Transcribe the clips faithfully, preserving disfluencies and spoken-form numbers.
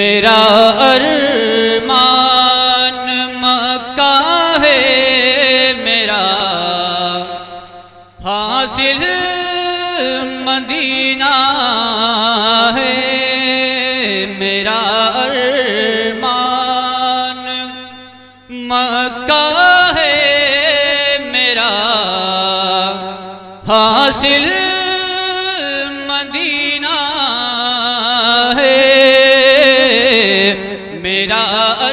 मेरा अरमान मक्का है, मेरा हासिल मदीना है। मेरा अरमान मक्का है, मेरा हासिल मदीना है। मेरा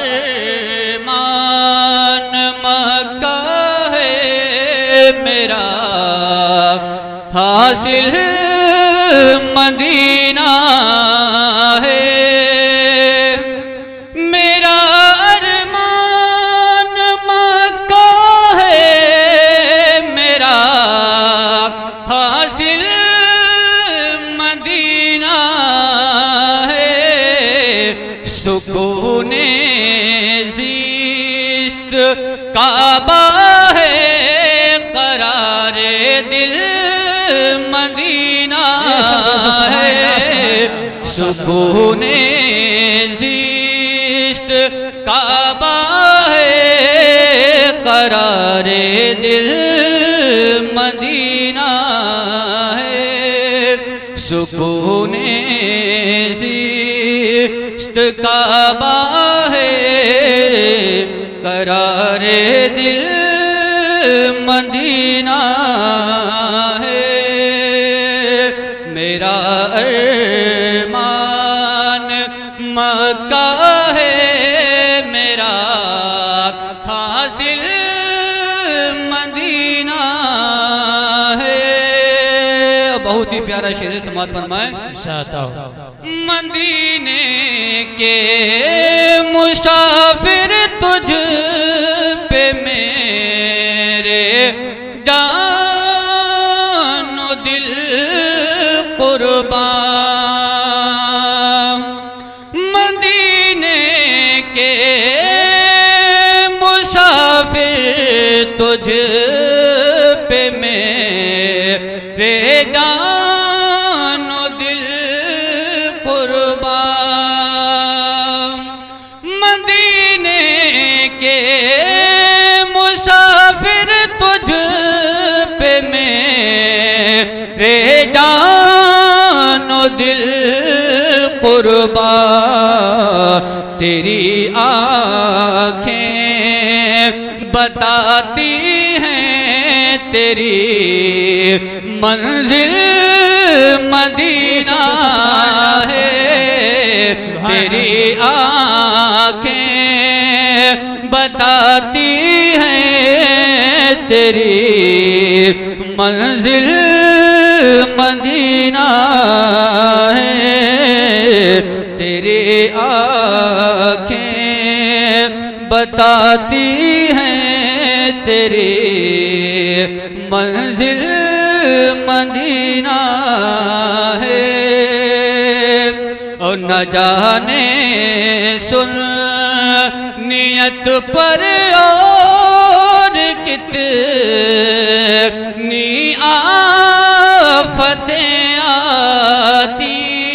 अरमान मक्का है, मेरा हासिल मदीना है। मेरा अरमान मक्का है, मेरा हासिल मदीना है। सुकूने ज़िस्त काबा है, करारे दिल मदीना है। सुकूने ज़िस्त काबा है, करारे दिल मदीना है। सुकूने ज़िस्त काबा है, करारे दिल मदीना है। मेरा अरमान मक्का है, मेरा हासिल मदीना है। बहुत ही प्यारा शेर समाज फरमाए। मदीने के मुसाफिर तुझ पे मेरे जानो दिल कुर्बान। मदीने के मुसाफिर तुझ पे मेरे जानो दिल कुर्बान। मदीने के मुसाफिर तुझ पे मेरे जानो दिल कुर्बान। तेरी आँखें बताती हैं तेरी मंजिल मदीना है। तेरी आँखें बताती हैं तेरी मंजिल मदीना है। तेरी आँखें बताती हैं तेरी मंजिल मदीना है। और न जाने सुन नियत पर और कितनी आफतें आती।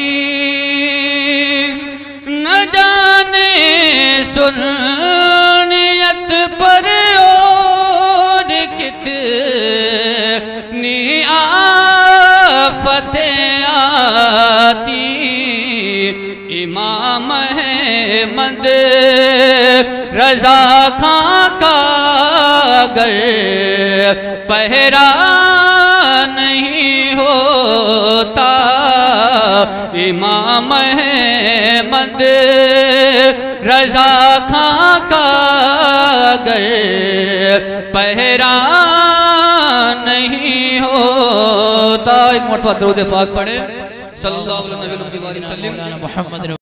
न जाने सुन नियत पर और कितनी आफतें आती। इमाम अहमद रज़ा खां का अगर पहरा नहीं होता। इमाम अहमद रज़ा खां का अगर पहरा नहीं होता। एक मरतबा दरूद पाक पढ़े। सल्लल्लाहु अलैहि वसल्लम।